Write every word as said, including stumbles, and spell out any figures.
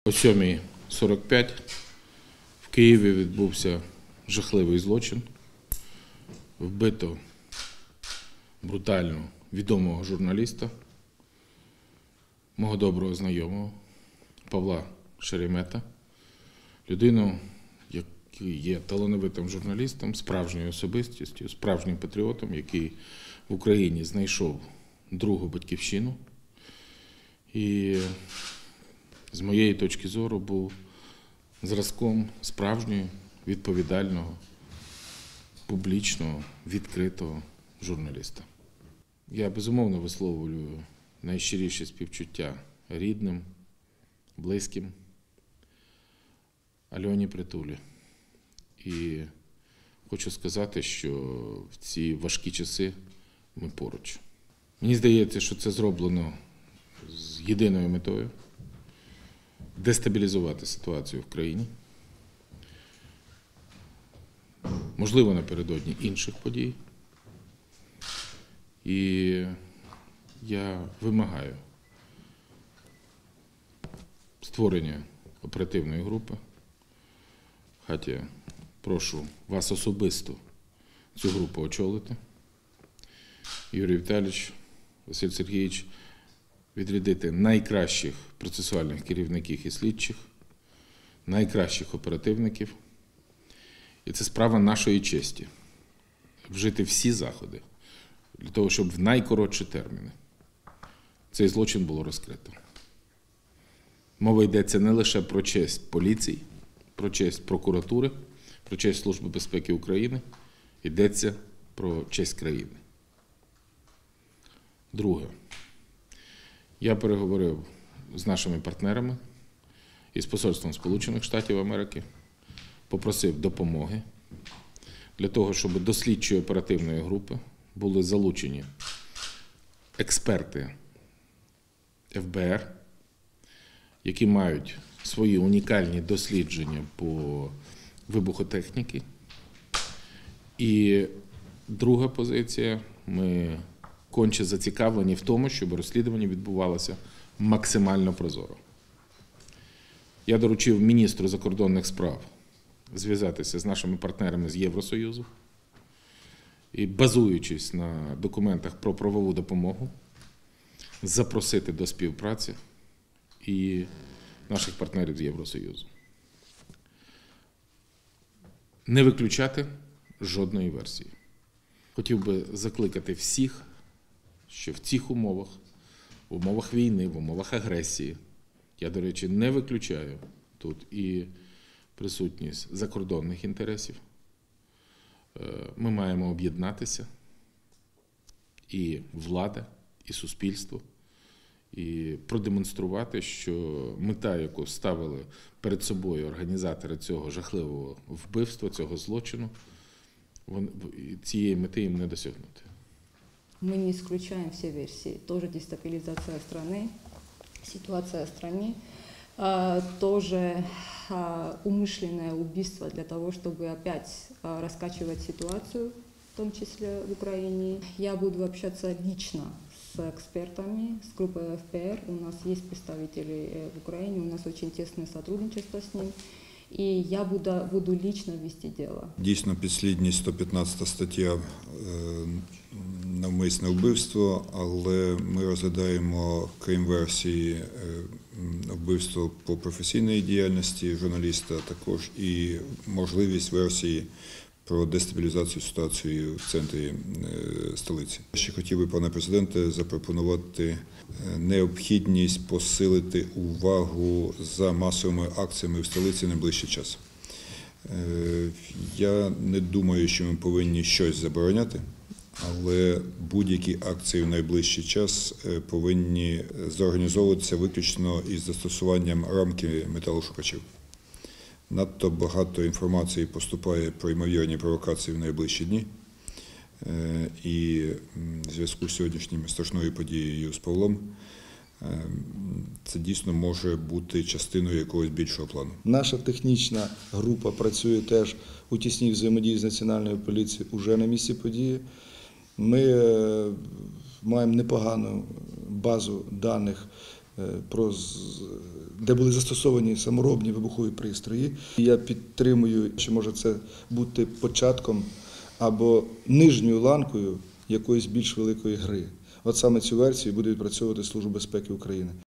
О сьомій сорок п'ять в Києві відбувся жахливий злочин. Вбито брутально відомого журналіста, мого доброго знайомого Павла Шеремета, людину, який є талановитим журналістом, справжньою особистістю, справжнім патріотом, який в Україні знайшов другу батьківщину. І з моєї точки зору був зразком справжнього, відповідального, публічного, відкритого журналіста. Я безумовно висловлюю найщиріші співчуття рідним, близьким Альоні Притулі. І хочу сказати, що в ці важкі часи ми поруч. Мені здається, що це зроблено з єдиною метою – дестабілізувати ситуацію в країні. Можливо, напередодні інших подій. І я вимагаю створення оперативної групи. Хотя прошу вас особисто цю групу очолити. Юрій Віталійович, Василь Сергійович, відрядити найкращих процесуальних керівників і слідчих, найкращих оперативників. І це справа нашої честі – вжити всі заходи для того, щоб в найкоротші терміни цей злочин було розкрито. Мова йдеться не лише про честь поліції, про честь прокуратури, про честь Служби безпеки України, йдеться про честь країни. Друге. Я переговорив з нашими партнерами із Посольством Сполучених Штатів Америки, попросив допомоги для того, щоб до слідчої оперативної групи були залучені експерти еф бе ер, які мають свої унікальні дослідження по вибухотехніці. І друга позиція – ми конче зацікавлені в тому, щоб розслідування відбувалося максимально прозоро. Я доручив міністру закордонних справ зв'язатися з нашими партнерами з Євросоюзу і, базуючись на документах про правову допомогу, запросити до співпраці і наших партнерів з Євросоюзу. Не виключати жодної версії. Хотів би закликати всіх, що в цих умовах, в умовах війни, в умовах агресії, я, до речі, не виключаю тут і присутність закордонних інтересів, ми маємо об'єднатися, і влада, і суспільство, і продемонструвати, що мета, яку ставили перед собою організатори цього жахливого вбивства, цього злочину, цієї мети їм не досягнути. Мы не исключаем все версии. Тоже дестабилизация страны, ситуация в стране, тоже умышленное убийство для того, чтобы опять раскачивать ситуацию, в том числе в Украине. Я буду общаться лично с экспертами, с группой эф бэ эр. У нас есть представители в Украине, у нас очень тесное сотрудничество с ним. І я буду, буду лично вести діло. Дійсно, підслідність сто п'ятнадцята стаття навмисне вбивство, але ми розглядаємо, крім версії, вбивство по професійній діяльності журналіста, також і можливість версії про дестабілізацію ситуації в центрі столиці. Ще хотів би, пане президенте, запропонувати необхідність посилити увагу за масовими акціями в столиці в найближчий час. Я не думаю, що ми повинні щось забороняти, але будь-які акції в найближчий час повинні зорганізовуватися виключно із застосуванням рамки металошукачів. Надто багато інформації поступає про ймовірні провокації в найближчі дні. І в зв'язку з сьогоднішньою страшною подією з Павлом це дійсно може бути частиною якогось більшого плану. Наша технічна група працює теж у тісній взаємодії з Національною поліцією уже на місці події. Ми маємо непогану базу даних про з- де були застосовані саморобні вибухові пристрої. І я підтримую, що може це бути початком або нижньою ланкою якоїсь більш великої гри. От саме цю версію буде відпрацьовувати Служба безпеки України.